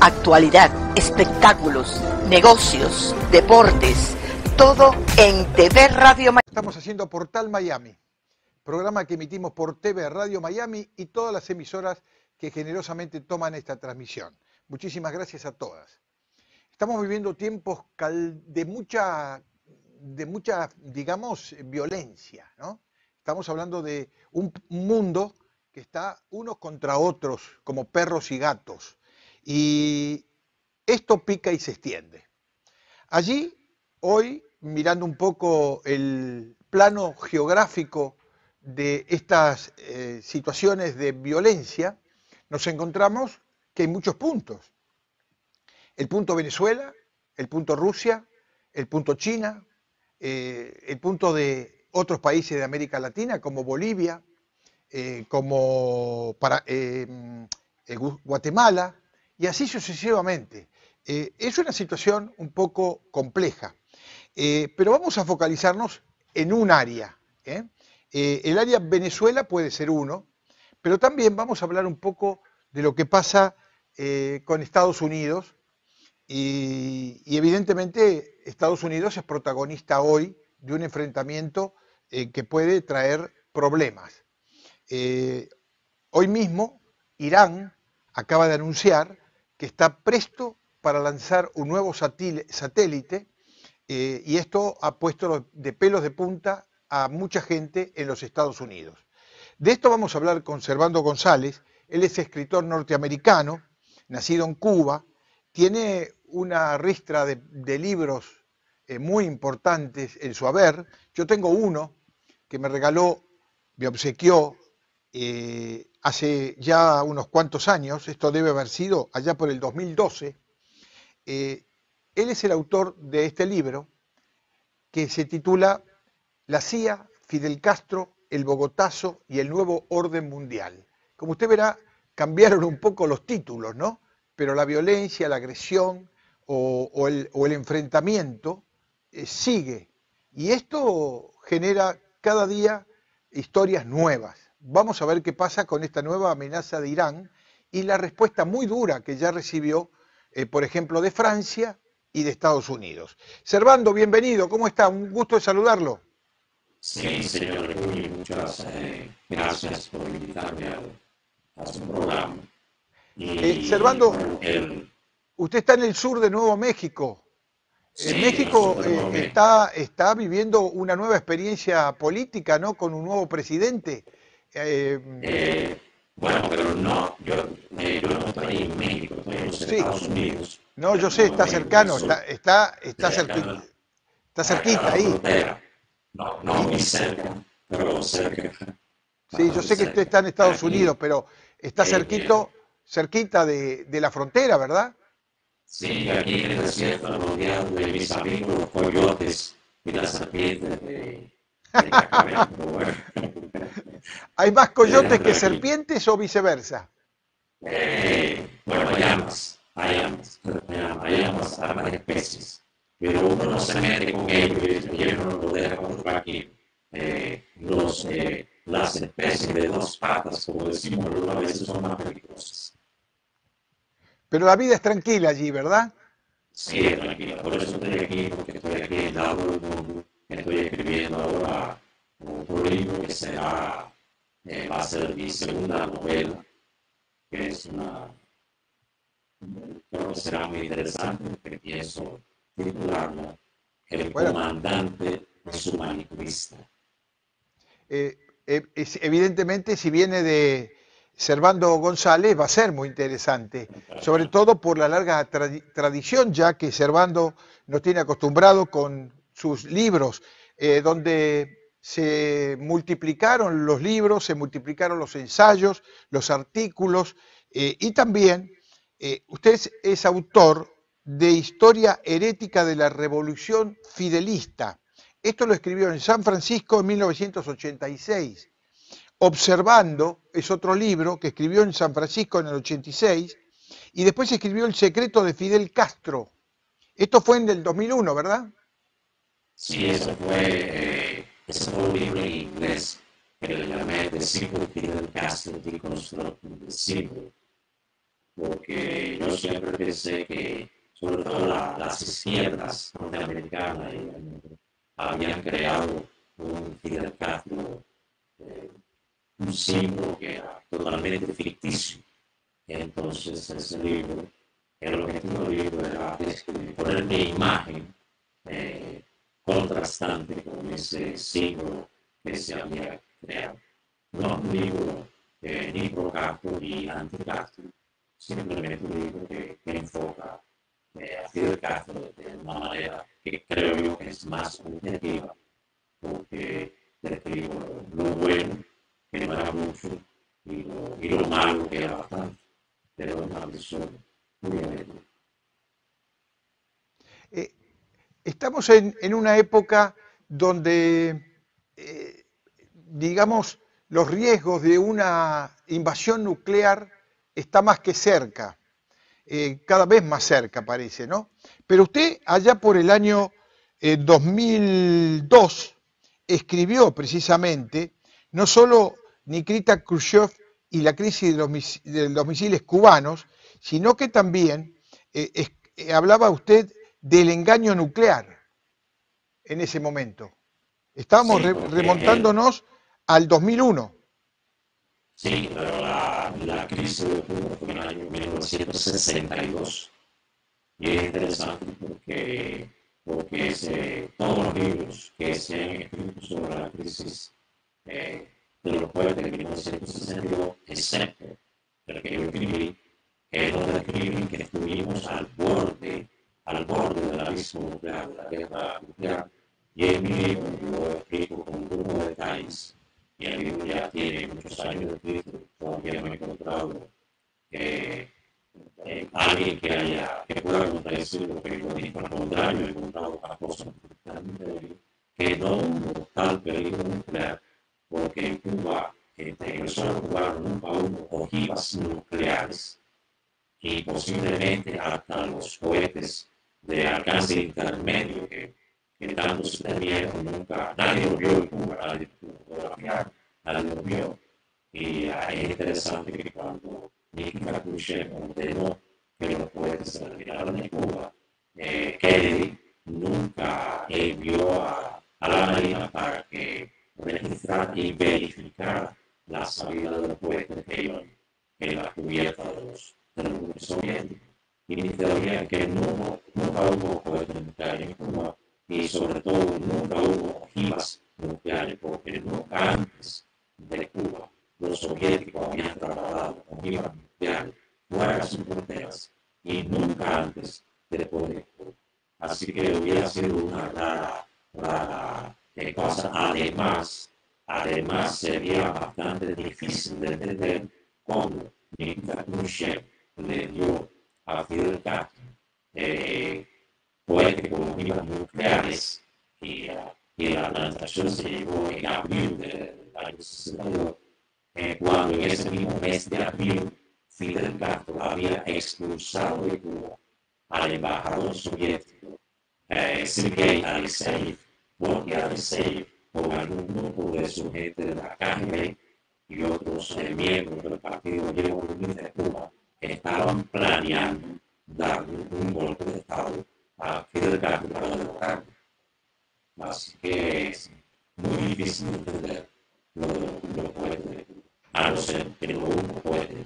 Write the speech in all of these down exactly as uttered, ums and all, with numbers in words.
actualidad, espectáculos, negocios, deportes, todo en T V Radio Miami. Estamos haciendo Portal Miami, programa que emitimos por T V Radio Miami y todas las emisoras que generosamente toman esta transmisión. Muchísimas gracias a todas. Estamos viviendo tiempos de mucha, de mucha, digamos, violencia, ¿no? Estamos hablando de un mundo que está unos contra otros, como perros y gatos. Y esto pica y se extiende. Allí, hoy, mirando un poco el plano geográfico de estas eh, situaciones de violencia, nos encontramos que hay muchos puntos. El punto Venezuela, el punto Rusia, el punto China, eh, el punto de otros países de América Latina como Bolivia, eh, como para, eh, eh, Guatemala, y así sucesivamente. Eh, es una situación un poco compleja, eh, pero vamos a focalizarnos en un área. ¿eh? Eh, el área Venezuela puede ser uno, pero también vamos a hablar un poco de lo que pasa eh, con Estados Unidos, y, y evidentemente Estados Unidos es protagonista hoy de un enfrentamiento eh, que puede traer problemas. Eh, hoy mismo Irán acaba de anunciar que está presto para lanzar un nuevo satélite eh, y esto ha puesto de pelos de punta a mucha gente en los Estados Unidos. De esto vamos a hablar con Servando González. Él es escritor norteamericano, nacido en Cuba, tiene una ristra de, de libros eh, muy importantes en su haber. Yo tengo uno que me regaló, me obsequió eh, hace ya unos cuantos años, esto debe haber sido allá por el dos mil doce. Eh, él es el autor de este libro que se titula La C I A, Fidel Castro, el Bogotazo y el nuevo orden mundial. Como usted verá, cambiaron un poco los títulos, ¿no? Pero la violencia, la agresión o, o, el, o el enfrentamiento eh, sigue. Y esto genera cada día historias nuevas. Vamos a ver qué pasa con esta nueva amenaza de Irán y la respuesta muy dura que ya recibió, eh, por ejemplo, de Francia y de Estados Unidos. Servando, bienvenido, ¿cómo está? Un gusto de saludarlo. Sí, señor Rui, muchas eh, gracias por invitarme a, a su programa. Y, eh, Servando, bueno, el, usted está en el sur de Nuevo México. sí, En México el eh, está, está viviendo una nueva experiencia política, ¿no? Con un nuevo presidente. Eh, eh, bueno, pero no, yo, eh, yo no estoy en México, estoy en los sí. Estados Unidos. No, yo sé, está cercano, está, está, está cerquita, está cerquita ahí. No, no muy cerca, pero cerca. Sí, yo sé que usted está en Estados Unidos, pero está cerquito, cerquita de, de la frontera, ¿verdad? Sí, aquí en el desierto rodeado de mis amigos los coyotes y las serpientes de, de la cabeza. Bueno. ¿Hay más coyotes que serpientes o viceversa? Eh, bueno, hay ambas, hay ambas, hay ambas, ambas especies. Pero uno no se mete con ellos y ellos no lo dejan con tranquilo. Eh, los, eh, las especies de dos patas, como decimos, a veces son más peligrosas. Pero la vida es tranquila allí, ¿verdad? Sí, es tranquila. Por eso estoy aquí, porque estoy aquí en lado del mundo. Estoy escribiendo ahora un libro que será, eh, va a ser mi segunda novela, que es una, creo que será muy interesante, que pienso titularla El bueno, comandante deshumanista. Eh, eh, es, evidentemente, si viene de Servando González, va a ser muy interesante, sobre todo por la larga tra tradición ya que Servando nos tiene acostumbrado con sus libros, eh, donde se multiplicaron los libros, se multiplicaron los ensayos, los artículos, eh, y también eh, usted es, es autor de Historia herética de la Revolución Fidelista. Esto lo escribió en San Francisco en mil novecientos ochenta y seis. Observando es otro libro que escribió en San Francisco en el ochenta y seis, y después escribió El secreto de Fidel Castro. Esto fue en el dos mil uno, ¿verdad? Sí, eso fue, eh, ese fue un libro en inglés que le llamé The Secret Fidel Castro Deconstructing the Symbol. porque yo siempre pensé que, sobre todo la, las izquierdas norteamericanas, eh, habían creado un Fidel Castro, eh, un símbolo que era totalmente ficticio. Entonces, ese libro, el objetivo del libro era poner mi imagen eh, contrastante con ese símbolo que se había creado. No un libro eh, ni pro Castro ni anti Castro, simplemente un libro que, que enfoca eh, a Fidel Castro de una manera que creo yo que es más objetiva, porque describo lo bueno, que no era mucho, y lo, y lo malo, que era bastante, pero una visión muy objetiva. Eh, estamos en, en, una época donde, eh, digamos, los riesgos de una invasión nuclear está más que cerca, eh, cada vez más cerca parece, ¿no? Pero usted allá por el año eh, dos mil dos escribió precisamente no solo Nikita Khrushchev y la crisis de los, mis, de los misiles cubanos, sino que también eh, es, eh, hablaba usted del engaño nuclear en ese momento. Estábamos Sí, re, remontándonos el, al dos mil uno. Sí, pero la, la crisis de Cuba fue en el año mil novecientos sesenta y dos. Y es interesante porque, porque ese, todos los libros que se han escrito sobre la crisis eh, de los pueblos de mil novecientos sesenta y dos, excepto el que yo escribí, que no describen que estuvimos al borde, al borde del abismo nuclear, de la guerra nuclear. Y en mi libro yo explico con un grupo de detalles. Y el libro ya tiene muchos años de escrito, todavía no he encontrado eh, eh, alguien que haya, que pueda contradecir lo que yo digo. Al contrario, he encontrado otras cosas que no hubo tal peligro nuclear, porque en Cuba, en el suelo cubano nunca hubo ojivas nucleares y posiblemente hasta los cohetes de alcance intermedio que, que tanto se temieron nunca, nadie lo vio en Cuba, nadie fotografiar, nadie lo vio. Y uh, es interesante que cuando Nikita Khrushchev ordenó que los cohetes se retiraran de Cuba, eh, Kennedy nunca envió a, a la Marina para que registrara y verificara la salida de los cohetes que iban en la cubierta de los, de los grupos soviéticos. Y mi teoría es que no, nunca hubo cohetes nucleares en Cuba y sobre todo nunca hubo ojivas nucleares, porque nunca antes de Cuba los soviéticos habían trasladado ojivas nucleares fuera de sus fronteras y nunca antes de después de Cuba. Así que hubiera sido una rara, rara eh, cosa. Además, además sería bastante difícil de entender cómo Nikita Khrushchev le dio a Fidel Castro eh, cohetes con ojivas nucleares y, uh, y la transacción se llevó en abril del año sesenta y dos. Eh, cuando en ese mismo mes de abril Fidel Castro había expulsado de Cuba al embajador soviético eh, Sergei Alexeyev, porque Alexeyev con algún grupo de su gente de la K G B y otros eh, miembros del Partido Comunista de Cuba estaban planeando dar un, un golpe de Estado a Fidel Castro para derrocarlo. Así que es muy difícil de entender lo de los cohetes de Cuba. A no ser que no hubo cohetes.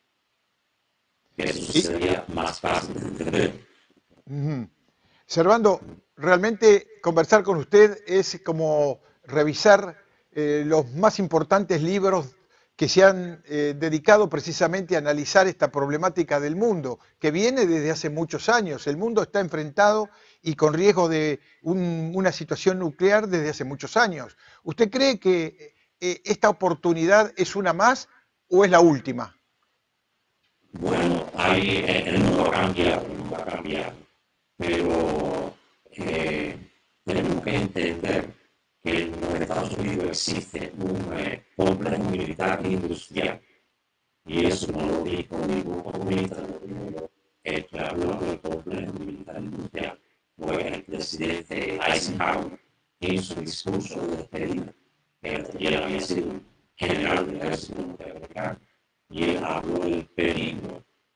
Eso sería más fácil de entender. Uh-huh. Servando, realmente conversar con usted es como revisar eh, los más importantes libros que se han eh, dedicado precisamente a analizar esta problemática del mundo, que viene desde hace muchos años. El mundo está enfrentado y con riesgo de un, una situación nuclear desde hace muchos años. ¿Usted cree que eh, esta oportunidad es una más o es la última? Bueno, ahí el mundo ha cambiado, el mundo ha cambiado, pero eh, tenemos que entender que en los Estados Unidos existe un eh, complejo militar industrial, y eso no lo dijo ningún comunista, el que habló del complejo militar industrial fue el presidente Eisenhower en su discurso de despedida. Él había sido general del ejército norteamericano y él habló del peligro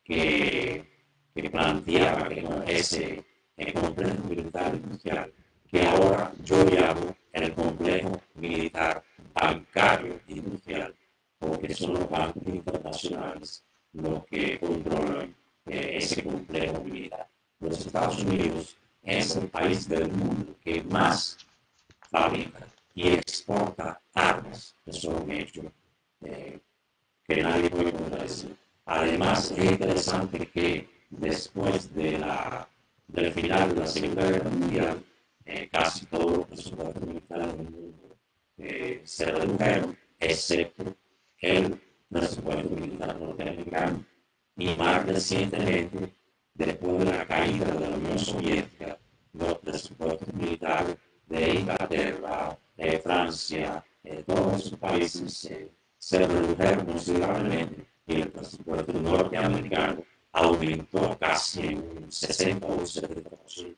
que, que planteaba que no, ese el complejo militar industrial, que ahora yo llamo el complejo militar bancario industrial, porque son los bancos internacionales los que controlan eh, ese complejo militar. Los Estados Unidos es el país del mundo que más fabrica y exporta armas, que son hechos eh, que nadie puede contradecir. Además, es interesante que después de la, del final de la Segunda Guerra Mundial, eh, casi todos los presupuestos militares del mundo eh, se redujeron, excepto el presupuesto militar norteamericano. Y más recientemente, después de la caída de la Unión Soviética, los presupuestos militares de Inglaterra, de Francia, de todos esos países eh, se redujeron considerablemente y el presupuesto norteamericano aumentó casi en un sesenta o un setenta por ciento.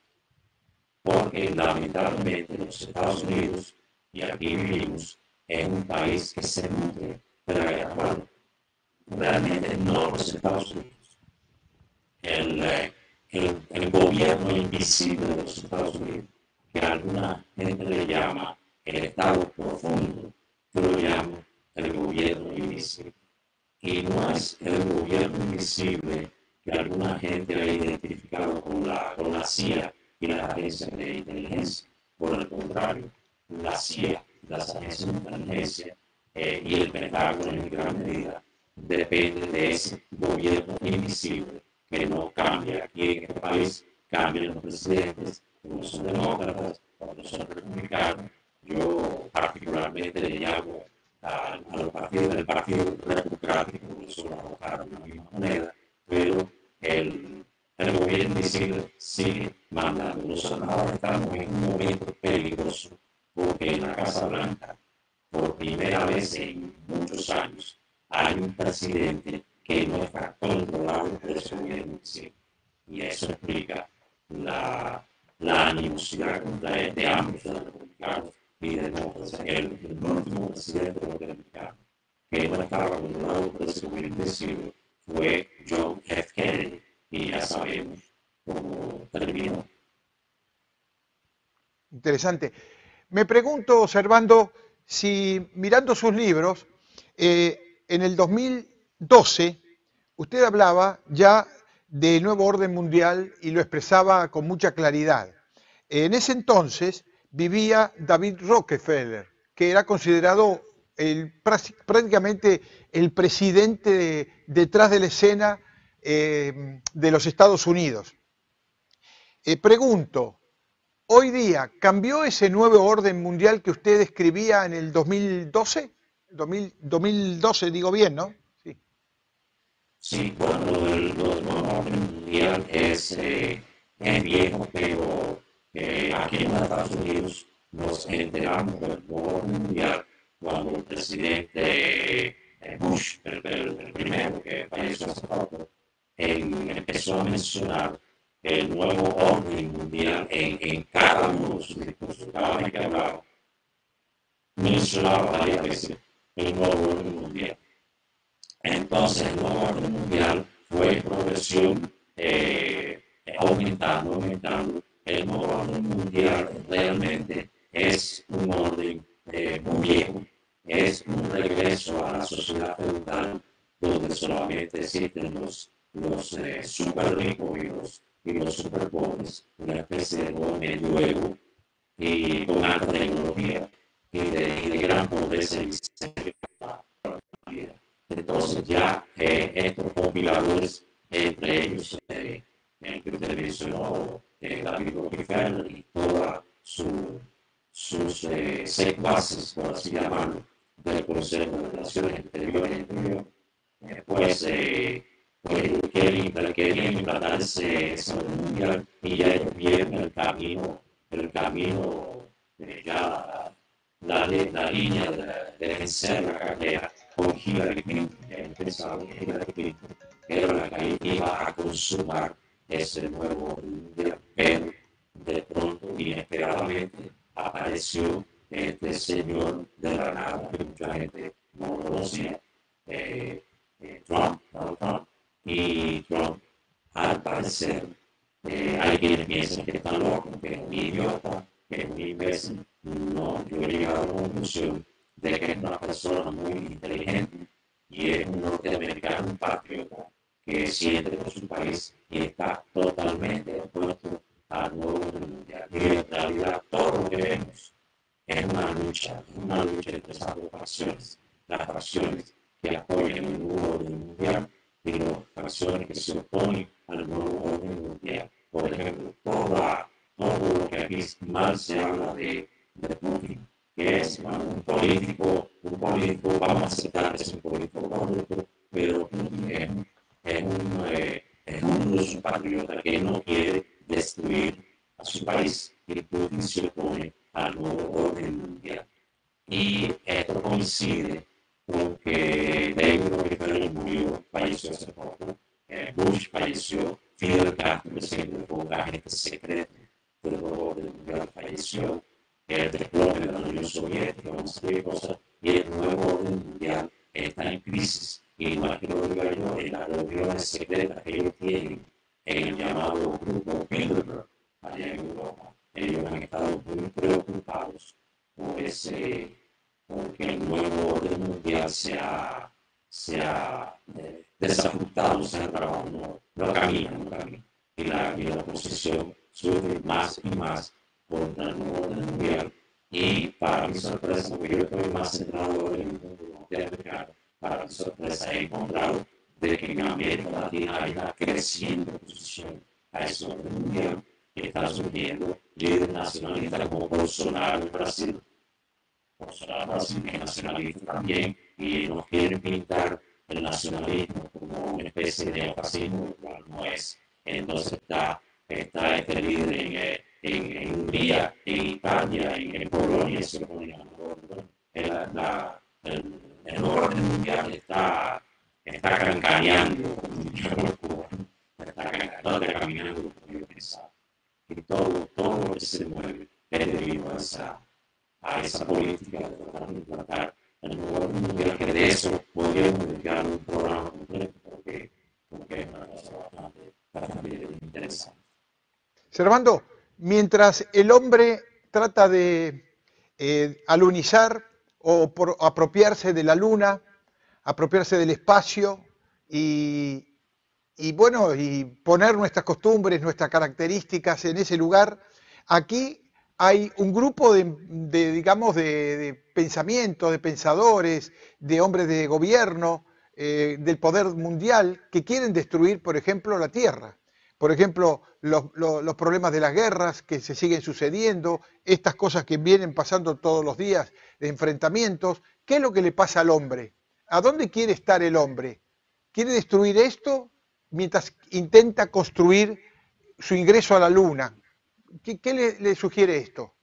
Porque lamentablemente los Estados Unidos, y aquí vivimos, es un país que se nutre de la guerra. Bueno, realmente no los Estados Unidos. El, el, el gobierno invisible de los Estados Unidos, que alguna gente le llama el Estado profundo, yo lo llamo el gobierno invisible. Y no es el gobierno invisible que alguna gente ha identificado con la, con la C I A y las agencias de inteligencia. Por el contrario, la C I A, las agencias de inteligencia eh, y el Pentágono en gran medida dependen de ese gobierno invisible que no cambia. Aquí en este país cambian los presidentes, unos son demócratas, otros son republicanos. Yo particularmente le llamo a, a los partidos del Partido Republicano, que son arrojar la misma moneda, pero el, el gobierno invisible sigue mandando. Nosotros ahora estamos en un momento peligroso porque en la Casa Blanca, por primera vez en muchos años, hay un presidente que no está controlado por ese gobierno invisible. Y eso explica la, la animosidad contra él de ambos, de los republicanos y de demócratas. El, el último presidente norteamericano que no estaba controlado por ese gobierno invisible fue John F. Kennedy, y ya sabemos cómo terminó. Interesante. Me pregunto, observando, si mirando sus libros, eh, en el dos mil doce, usted hablaba ya del nuevo orden mundial y lo expresaba con mucha claridad. En ese entonces vivía David Rockefeller, que era considerado el, prácticamente el presidente de, detrás de la escena eh, de los Estados Unidos. Eh, pregunto, hoy día, ¿cambió ese nuevo orden mundial que usted escribía en el dos mil doce? dos mil, dos mil doce, digo bien, ¿no? Sí, sí, bueno, el nuevo orden mundial es, eh, es viejo, pero eh, aquí en los Estados Unidos nos enteramos del nuevo orden mundial cuando el presidente eh, Bush, el, el, el primero que falleció hace poco, empezó a mencionar el nuevo orden mundial en, en cada uno de sus discursos. Cada vez que hablaba, mencionaba varias veces el nuevo orden mundial. Entonces, el nuevo orden mundial fue en progresión, eh, aumentando, aumentando. El nuevo orden mundial realmente es un orden eh, muy viejo, es un regreso a la sociedad feudal donde solamente existen los, los eh, super ricos y los, y los super pobres, una especie de nuevo medioevo y con alta tecnología y de, y de gran pobreza y miseria para la vida. Entonces ya eh, estos compiladores, entre ellos eh, el que usted mencionó, eh, David Rockefeller y todas su, sus eh, secuaces, por así llamarlo, del Consejo de Relaciones Exteriores, exterior, eh, pues, eh, pues querían, querían implantar ese, ese orden mundial y ya ellos vieron el camino, el camino eh, ya la, la línea de, de vencer la carrera con Hillary Clinton. Ya pensaban que Hillary Clinton era la que iba a consumar ese nuevo orden mundial, pero de pronto, inesperadamente, apareció este señor de la nada que mucha gente no conocía, eh, eh, Trump, Donald Trump, y Trump, al parecer, eh, hay quienes piensan que está loco, que es un idiota, que es un imbécil. No, yo he llegado a la conclusión de que es una persona muy inteligente y es un norteamericano, un patriota, que siente por su país y está totalmente opuesto al nuevo orden mundial. Y en realidad todo lo que vemos es una lucha, una lucha entre esas dos facciones, las facciones que apoyan el nuevo orden mundial y las facciones que se oponen al nuevo orden mundial. Por ejemplo, toda, todo lo que aquí mal se habla de, de Putin, que es bueno, un político, un político, vamos a aceptar que es un político corrupto, pero Putin es, es un, eh, es un ruso patriota que no quiere destruir a su país y Putin se opone al nuevo orden mundial. Y esto coincide con que David Rockefeller murió, falleció hace poco, eh, Bush falleció, Fidel Castro, que siempre fue un agente secreto del nuevo orden mundial, falleció, el desplome de la Unión Soviética, una serie de cosas, y el nuevo orden mundial está en crisis. Y no es que lo diga yo, en las reuniones secretas que ellos tienen en el llamado Grupo Bilderberg, allá en Europa, ellos han estado muy preocupados por ese, porque el nuevo orden mundial se ha, se ha eh, desajustado, se ha trabajado, no, no camina, no camina. Y la, y la oposición sufre más y más contra el nuevo orden mundial. Y para mi sorpresa, porque yo estoy más centrado en el mundo norteamericano, para mi sorpresa he encontrado de que en América Latina hay una creciente oposición a ese orden mundial, que está surgiendo líderes nacionalistas como Bolsonaro en Brasil. Bolsonaro en Brasil es nacionalista también y nos quieren pintar el nacionalismo como una especie de neofascismo, lo cual no es. Entonces está, está este líder en, en, en Hungría, en Italia, en, en Polonia, se opone a el, la, el, el nuevo orden mundial está, está cancaneando, está caminando como yo pensaba. Y todo, todo lo que se mueve es debido a esa, a esa política de tratar de implantar el nuevo orden mundial, que de eso podríamos dedicar un programa completo, porque, porque es una cosa bastante, bastante interesante. Servando, mientras el hombre trata de eh, alunizar o por, apropiarse de la luna, apropiarse del espacio y, y bueno, y poner nuestras costumbres, nuestras características en ese lugar, aquí hay un grupo de, de digamos, de, de pensamientos, de pensadores, de hombres de gobierno, eh, del poder mundial, que quieren destruir, por ejemplo, la Tierra. Por ejemplo, los, los, los problemas de las guerras que se siguen sucediendo, estas cosas que vienen pasando todos los días, de enfrentamientos. ¿Qué es lo que le pasa al hombre? ¿A dónde quiere estar el hombre? ¿Quiere destruir esto mientras intenta construir su ingreso a la luna? ¿Qué, qué le, le sugiere esto?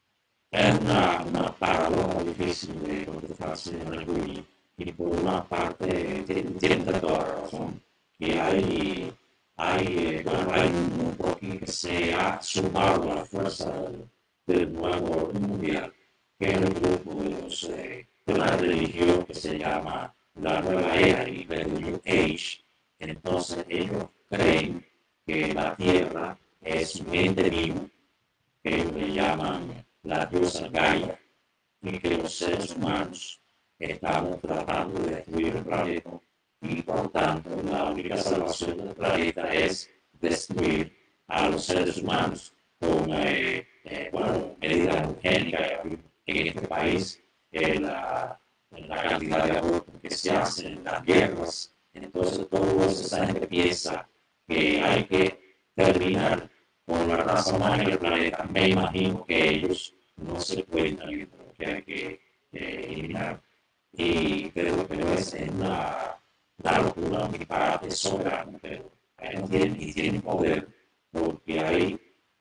Es una, una paradoja difícil de contestar, señor Luis, y por una parte tiene toda la razón, que hay, hay, bueno, hay un grupo aquí que se ha sumado a la fuerza del, del nuevo orden mundial, que es el grupo de, los, eh, de una religión que se llama la Nueva Era y la New Age. Entonces ellos creen que la Tierra es un ente vivo, que ellos le llaman la diosa Gaia, y que los seres humanos estamos tratando de destruir el planeta, y por tanto la única salvación del planeta es destruir a los seres humanos con eh, eh, bueno, medidas eugénicas. En este país eh, la, la cantidad de abortos que se hacen, las guerras. Entonces todo eso, esa gente piensa que hay que terminar con la raza humana en el planeta. Me imagino que ellos no se cuentan en lo que hay que eh, eliminar. Y pero, pero es una, una locura, un disparate soberano, pero ellos tienen, y tienen poder, porque hay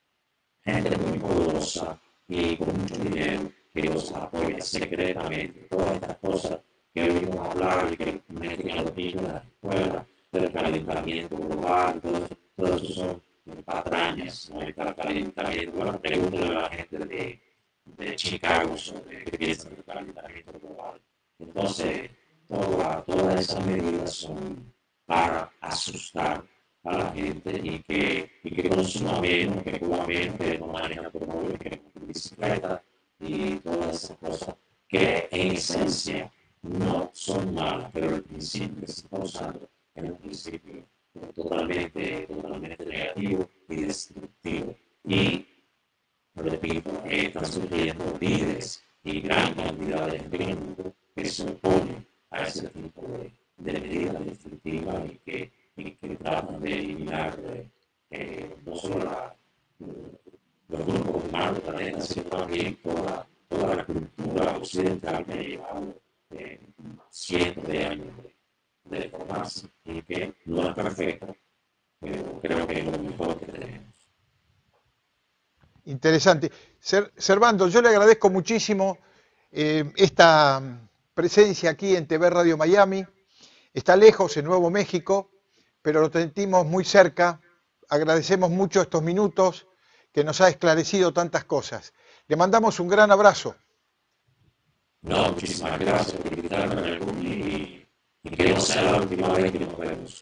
gente muy poderosa y con mucho dinero que los apoya secretamente. Todas estas cosas que oímos hablar y que meten a los niños en las escuelas, del calentamiento global, todo, todo eso son patrañas, ¿no? El calentamiento, bueno, pregúntale a la gente de, de Chicago sobre qué piensan del calentamiento global. Entonces, toda, todas esas medidas son, para asustar a la gente y que, y que consuma menos, que coma menos, que no maneja automóviles, que no bicicleta y todas esas cosas que en esencia no son malas, pero el principio que se está usando es un principio totalmente, totalmente negativo y destructivo. Y, repito, eh, están surgiendo líderes y gran cantidad de gente en el mundo que se oponen a ese tipo de, de medidas destructivas y que, y que tratan de eliminar eh, eh, no solo la, los grupos humanos del planeta, sino también toda, toda la cultura occidental que ha llevado eh, cientos de años de, de formarse y que no es perfecta, pero creo que es lo mejor que tenemos. Interesante. Servando, yo le agradezco muchísimo eh, esta presencia aquí en T V Radio Miami. Está lejos, en Nuevo México, pero lo sentimos muy cerca. Agradecemos mucho estos minutos que nos ha esclarecido tantas cosas. Le mandamos un gran abrazo. No, muchísimas gracias por invitarme a algún y, y que no sea la última vez que nos vemos.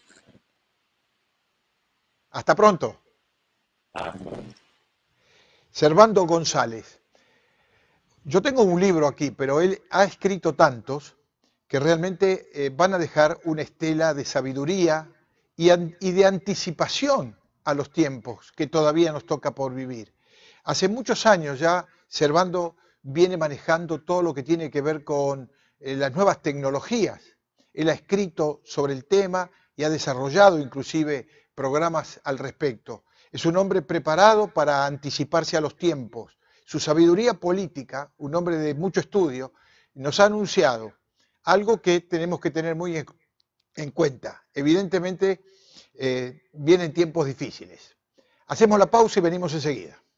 Hasta pronto. Hasta pronto. Servando González. Yo tengo un libro aquí, pero él ha escrito tantos que realmente eh, van a dejar una estela de sabiduría y, an y de anticipación a los tiempos que todavía nos toca por vivir. Hace muchos años ya Servando viene manejando todo lo que tiene que ver con eh, las nuevas tecnologías. Él ha escrito sobre el tema y ha desarrollado inclusive programas al respecto. Es un hombre preparado para anticiparse a los tiempos. Su sabiduría política, un hombre de mucho estudio, nos ha anunciado algo que tenemos que tener muy en, en cuenta. Evidentemente, eh, vienen tiempos difíciles. Hacemos la pausa y venimos enseguida.